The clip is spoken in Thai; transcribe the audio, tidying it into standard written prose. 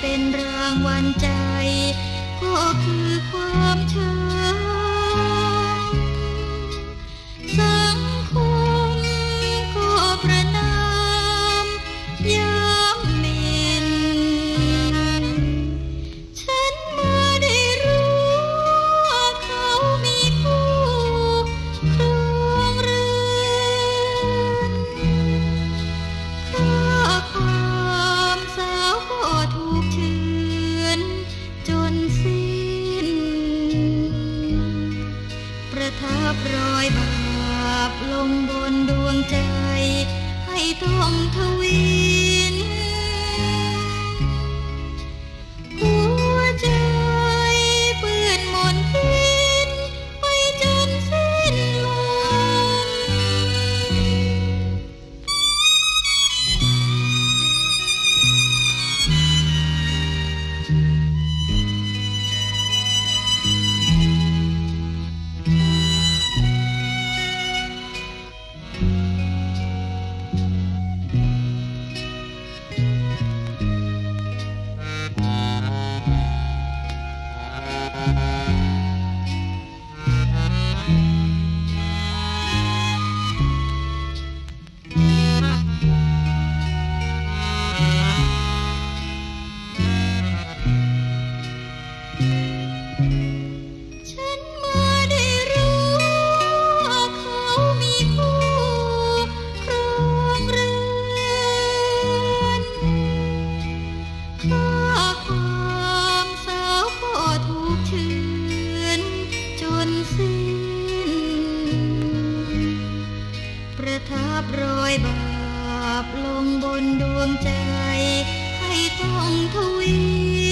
เป็นรางวัลใจก็คือความช้ำสังคมก็ประนามย้ำหมิ่นฉันเมื่อได้รู้ว่าเขามีคู่ครองเรือนค่าความสาวก็ถูกเฉือนจนสิ้นประทับรอยบาปลงบนดวงใจให้ต้องทวินหัวใจเปื้อนมนทินไปจนสิ้นลฉันเมื่อได้รู้ว่าเขามีคู่ครองเรือนค่าความสาวก็ถูกเฉือนจนสิ้นประทับรอยบาปลงบนดวงใจให้ต้องทวิ